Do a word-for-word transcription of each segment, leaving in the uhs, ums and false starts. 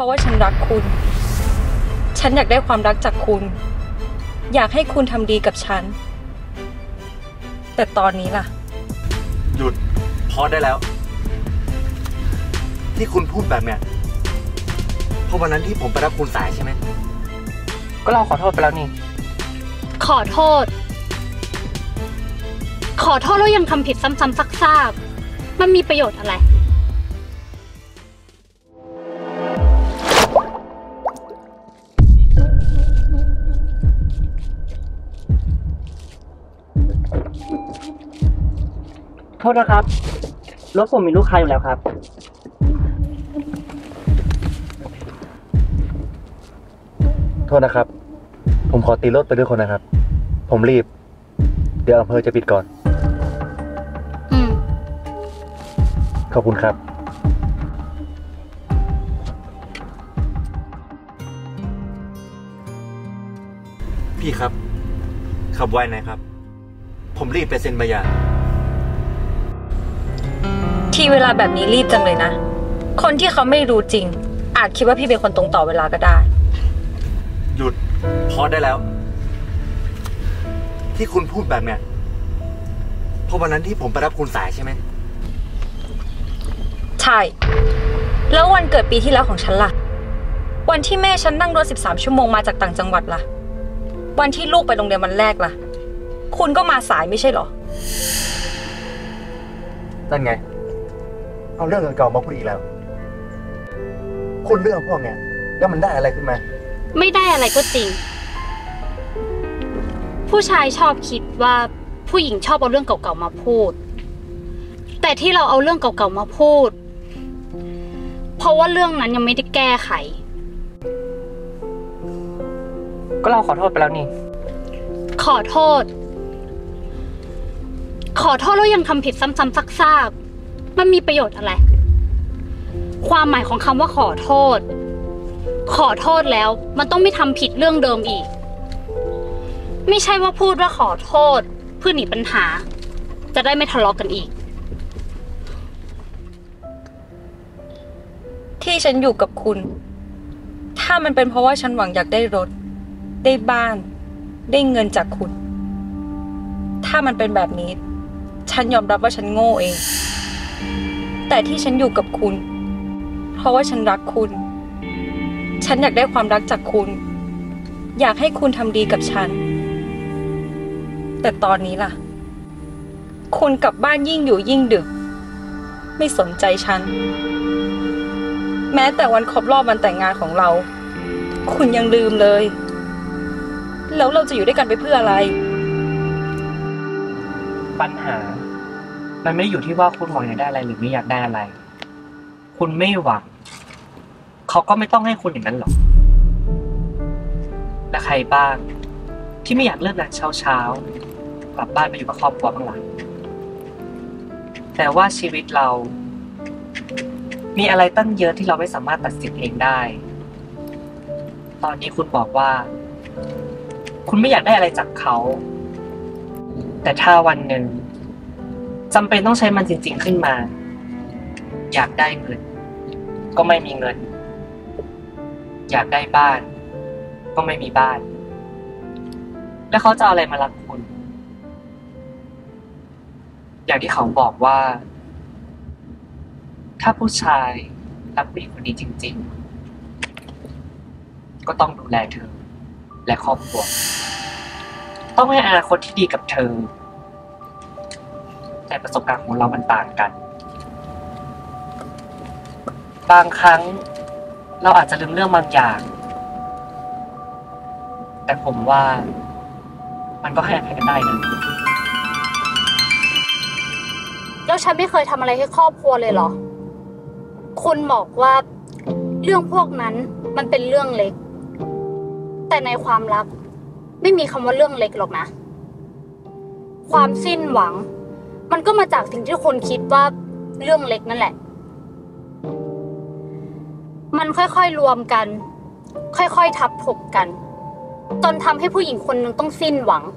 ราะว่าฉันรักคุณฉันอยากได้ความรักจากคุณอยากให้คุณทำดีกับฉันแต่ตอนนี้ล่ะหยุดพอได้แล้วที่คุณพูดแบบเนี้ยเพราะวันนั้นที่ผมไปรับคุณสายใช่ไหมก็เราขอโทษไปแล้วนี่ขอโทษขอโทษแล้วยังทำผิดซ้ำๆซากๆมันมีประโยชน์อะไรโทษนะครับรถผมมีลูกค้าอยู่แล้วครับโทษนะครับผมขอตีรถไปด้วยคนนะครับผมรีบเดี๋ยวอำเภอจะปิดก่อนอืมขอบคุณครับพี่ครับขับไวหน่อยครับผมรีบไปเซ็นใบหย่าที่เวลาแบบนี้รีบจังเลยนะคนที่เขาไม่รู้จริงอาจคิดว่าพี่เป็นคนตรงต่อเวลาก็ได้หยุดพอได้แล้วที่คุณพูดแบบเนี้ยเพราะวันนั้นที่ผมไปรับคุณสายใช่ไหมใช่แล้ววันเกิดปีที่แล้วของฉันล่ะวันที่แม่ฉันนั่งรถสิบสามชั่วโมงมาจากต่างจังหวัดล่ะวันที่ลูกไปโรงเรียนวันแรกล่ะคุณก็มาสายไม่ใช่หรอนั่นไงเอาเรื่องเก่าๆมาพูดอีกแล้วคุณเรื่องพวกเนี้ยแล้วมันได้อะไรขึ้นมาไม่ได้อะไรก็จริงผู้ชายชอบคิดว่าผู้หญิงชอบเอาเรื่องเก่าๆมาพูดแต่ที่เราเอาเรื่องเก่าๆมาพูดเพราะว่าเรื่องนั้นยังไม่ได้แก้ไขก็เราขอโทษไปแล้วนี่ขอโทษขอโทษแล้วยังทำผิดซ้ำๆซากๆมันมีประโยชน์อะไรความหมายของคำว่าขอโทษขอโทษแล้วมันต้องไม่ทำผิดเรื่องเดิมอีกไม่ใช่ว่าพูดว่าขอโทษเพื่อหนีปัญหาจะได้ไม่ทะเลาะกันอีกที่ฉันอยู่กับคุณถ้ามันเป็นเพราะว่าฉันหวังอยากได้รถได้บ้านได้เงินจากคุณถ้ามันเป็นแบบนี้ฉันยอมรับว่าฉันโง่เองแต่ที่ฉันอยู่กับคุณเพราะว่าฉันรักคุณฉันอยากได้ความรักจากคุณอยากให้คุณทำดีกับฉันแต่ตอนนี้ล่ะคุณกลับบ้านยิ่งอยู่ยิ่งดึกไม่สนใจฉันแม้แต่วันครบรอบวันแต่งงานของเราคุณยังลืมเลยแล้วเราจะอยู่ด้วยกันไปเพื่ออะไรปัญหามันไม่ได้อยู่ที่ว่าคุณหวังอยากได้อะไรหรือไม่อยากได้อะไรคุณไม่หวังเขาก็ไม่ต้องให้คุณอย่างนั้นหรอกและใครบ้างที่ไม่อยากเลิกงานเช้าเช้ากลับบ้านไปอยู่กับครอบครัวบ้างล่ะแต่ว่าชีวิตเรามีอะไรตั้งเยอะที่เราไม่สามารถตัดสินเองได้ตอนนี้คุณบอกว่าคุณไม่อยากได้อะไรจากเขาแต่ถ้าวันหนึ่งจำเป็นต้องใช้มันจริงๆขึ้นมาอยากได้เงินก็ไม่มีเงินอยากได้บ้านก็ไม่มีบ้านแล้วเขาจะเอาอะไรมารักคุณอย่างที่เขาบอกว่าถ้าผู้ชายรักผู้หญิงคนนี้จริงๆก็ต้องดูแลเธอและครอบครัวต้องให้อนาคตที่ดีกับเธอแต่ประสบการณ์ของเรามันต่างกันบางครั้งเราอาจจะลืมเรื่องบางอย่างแต่ผมว่ามันก็ให้อภัยกันได้นะแล้วฉันไม่เคยทำอะไรให้ครอบครัวเลยเหรอคุณบอกว่าเรื่องพวกนั้นมันเป็นเรื่องเล็กแต่ในความรักไม่มีคำว่าเรื่องเล็กหรอกนะความสิ้นหวังมันก็มาจากสิ่งที่คนคิดว่าเรื่องเล็กนั่นแหละมันค่อยๆรวมกันค่อยๆทับถมกันจนทำให้ผู้หญิงคนหนึ่งต้องสิ้นหวัง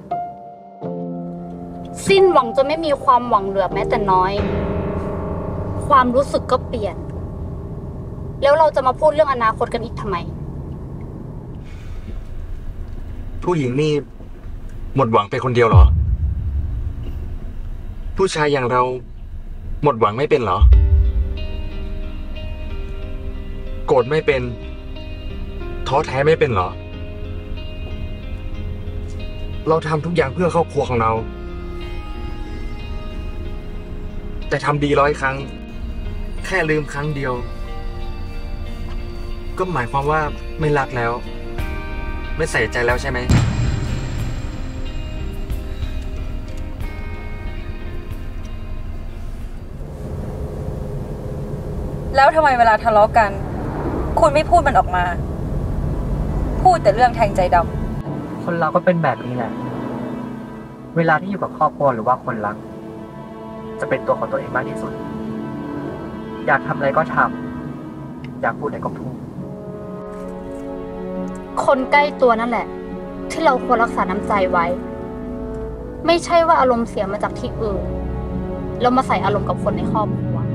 สิ้นหวังจนไม่มีความหวังเหลือแม้แต่น้อยความรู้สึกก็เปลี่ยนแล้วเราจะมาพูดเรื่องอนาคตกันอีกทำไมผู้หญิงนี่หมดหวังไปคนเดียวเหรอ ผู้ชายอย่างเราหมดหวังไม่เป็นเหรอ โกรธไม่เป็น ท้อแท้ไม่เป็นเหรอ เราทำทุกอย่างเพื่อครอบครัวของเรา แต่ทำดีร้อยครั้ง แค่ลืมครั้งเดียว ก็หมายความว่าไม่รักแล้ว ไม่ใส่ใจแล้วใช่ไหมแล้วทำไมเวลาทะเลาะกัน คุณไม่พูดมันออกมา พูดแต่เรื่องแทงใจดำคนเราก็เป็นแบบนี้แหละ เวลาที่อยู่กับครอบครัวหรือว่าคนรัก จะเป็นตัวของตัวเองมากที่สุด อยากทำอะไรก็ทำอยากพูดอะไรก็พูดคนใกล้ตัวนั่นแหละ ที่เราควรรักษาน้ำใจไว้ ไม่ใช่ว่าอารมณ์เสียมาจากที่อื่นแล้วมาใส่อารมณ์กับคนในครอบครัว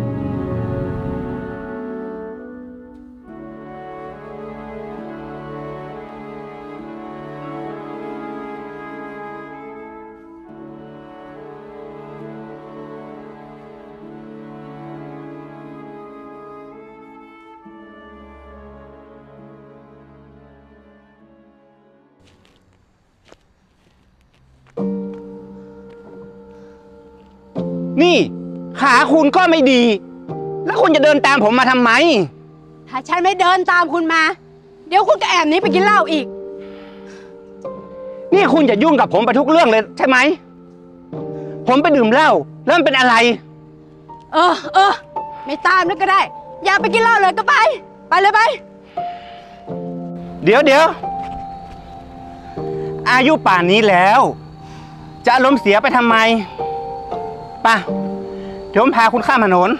นี่ขาคุณก็ไม่ดี แล้วคุณจะเดินตามผมมาทำไมถ้าฉันไม่เดินตามคุณมา เดี๋ยวคุณก็แอบหนี้ไปกินเหล้าอีกนี่คุณจะยุ่งกับผมไปทุกเรื่องเลยใช่ไหม ผมไปดื่มเหล้าแล้วมันเป็นอะไรเออเออไม่ตามแล้วก็ได้ อยากไปกินเหล้าเลยก็ไป ไปเลยไปเดี๋ยวเดี๋ยวอายุป่านนี้แล้ว จะอารมณ์เสียไปทำไมป่ะเดี๋ยวผมพาคุณข้ามถนน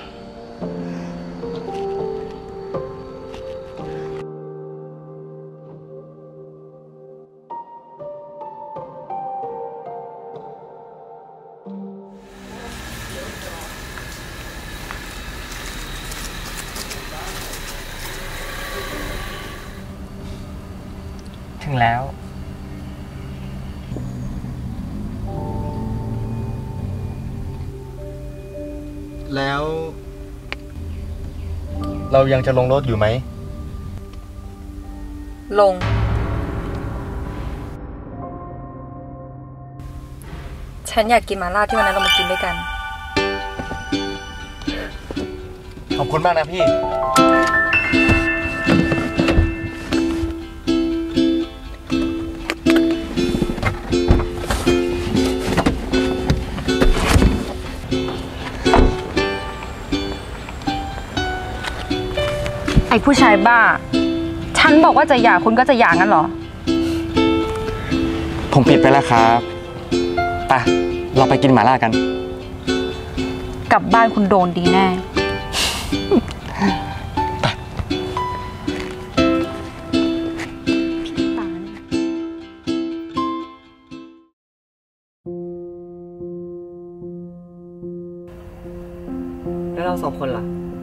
ถึงแล้วแล้ว เรายังจะลงรถอยู่ไหมลง ฉันอยากกินหมาล่าที่วันนั้นเรามากินด้วยกันขอบคุณมากนะพี่ไอ้ผู้ชายบ้า ฉันบอกว่าจะหย่าคุณก็จะหย่างั้นเหรอผมผิดไปแล้วครับไปเราไปกินหม่าล่ากันกลับบ้านคุณโดนดีแน่แล้วเราสองคนล่ะ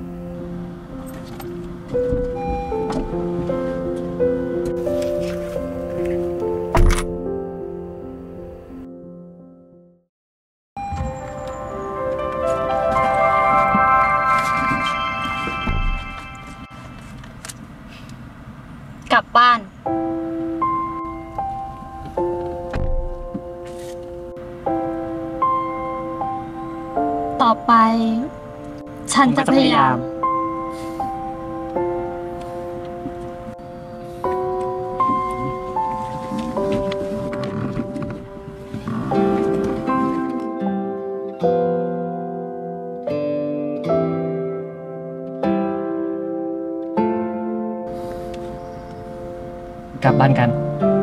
กลับบ้าน ต่อไป ฉันจะพยายามกลับบ้านกันก